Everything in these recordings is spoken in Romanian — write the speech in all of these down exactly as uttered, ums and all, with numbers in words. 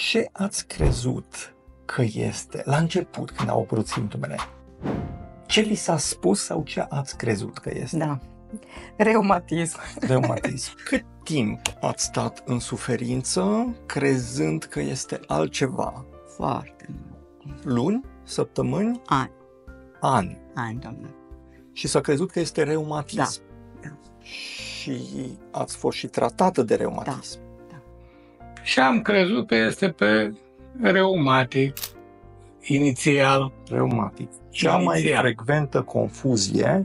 Ce ați crezut că este la început, când au apărut simptomele? Ce vi s-a spus sau ce ați crezut că este? Da. Reumatism. Reumatism. Cât timp ați stat în suferință crezând că este altceva? Foarte mult. Luni? Săptămâni? Ani. Ani. Ani, doamnă. Și s-a crezut că este reumatism. Da. Da. Și ați fost și tratată de reumatism. Da. Și am crezut că este pe reumatic, inițial. Reumatic. Cea mai Inițial. frecventă confuzie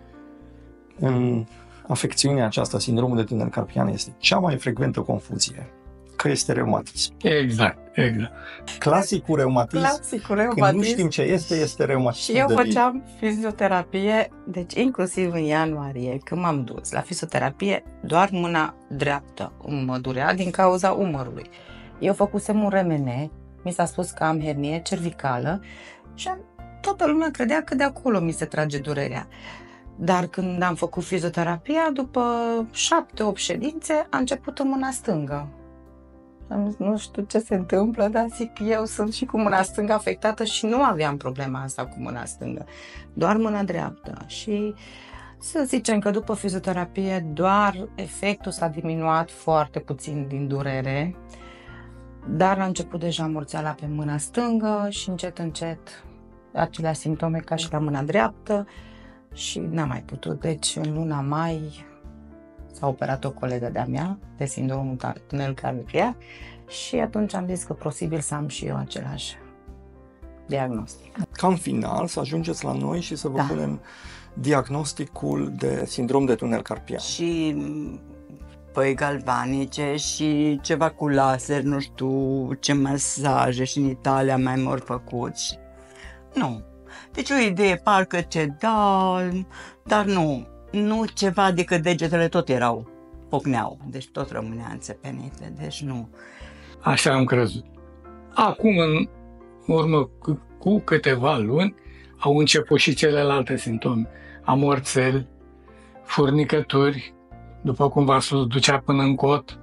în afecțiunea aceasta, sindromul de tunel carpian, este cea mai frecventă confuzie, că este reumatism. Exact, exact. Clasicul reumatism, Clasicul când nu reumatism. știm ce este, este reumatism. Și eu de vid. făceam fizioterapie, deci inclusiv în ianuarie, când m-am dus la fizioterapie, doar mâna dreaptă mă durea din cauza umărului. Eu făcusem un R M N, mi s-a spus că am hernie cervicală și am, toată lumea credea că de acolo mi se trage durerea. Dar când am făcut fizioterapia, după șapte, opt ședințe, a început în mâna stângă. Am zis, nu știu ce se întâmplă, dar zic, eu sunt și cu mâna stângă afectată și nu aveam problema asta cu mâna stângă, doar mâna dreaptă. Și să zicem că după fizioterapie doar efectul s-a diminuat foarte puțin din durere, dar a început deja morțeala pe mâna stângă și încet, încet aceleași simptome ca și la mâna dreaptă și n-am mai putut. Deci în luna mai s-a operat o colegă de-a mea de sindromul tunel carpian și atunci am zis că posibil să am și eu același diagnostic. Ca în final să ajungeți la noi și să vă Da. punem diagnosticul de sindrom de tunel carpian. Și păi galvanice și ceva cu laser, nu știu ce masaje și în Italia mai m-au făcut. Și... Nu. Deci o idee parcă ce da, dar nu. Nu ceva, adică degetele tot erau, pocneau, deci tot rămânea înțepenite, deci nu. Așa am crezut. Acum, în urmă cu, cu câteva luni, au început și celelalte simptome. Amorțeli, furnicături, după cum v-a spus, ducea până în cot,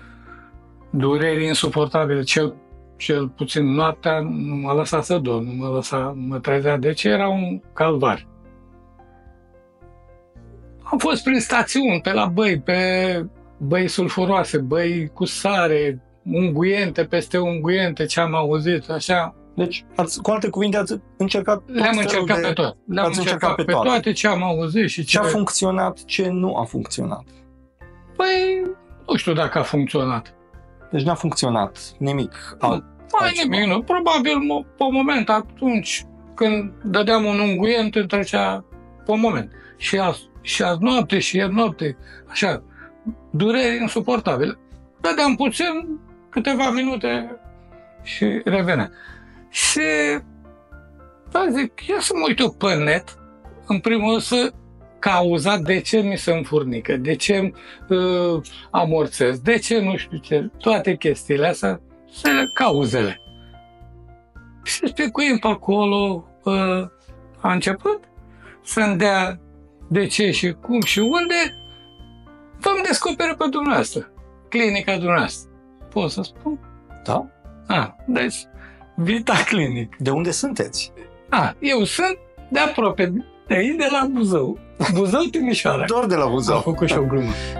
dureri insuportabile, cel, cel puțin noaptea nu mă lăsa să dorm, nu mă lăsa, mă trezea, deci era un calvar. Am fost prin stațiuni, pe la băi, pe băi sulfuroase, băi cu sare, unguiente peste unguiente, ce am auzit, așa. Deci, ați, cu alte cuvinte, ați încercat tot Le-am felul încercat de... pe toate. Le-am ați încercat, încercat pe pe toate. toate ce am auzit și Ce ce... a funcționat, ce nu a funcționat. Păi, nu știu dacă a funcționat. Deci n-a funcționat nimic alt. Mai altceva. nimic, nu. Probabil, mo- pe un moment, atunci când dădeam un unguient, îmi trecea pe un moment. Și azi, și azi noapte, și ieri noapte, așa, dureri insuportabile. Dădeam puțin, câteva minute și revenea. Și, da, zic, ia să mă uit eu pe net, în primul rând să cauza de ce mi se înfurnică, de ce uh, amorțez, de ce nu știu ce, toate chestiile astea, să le cauzele. Și specuim pe acolo, uh, a început să-mi dea de ce și cum și unde, vă-mi descoperă pe dumneavoastră, clinica dumneavoastră. Pot să spun? Da? Ah, deci, Vita Clinic. De unde sunteți? Ah, eu sunt de aproape de aici, de la Buzău. Buzău, Timișoara. Doar de la Am Buzău. făcut și o glumă.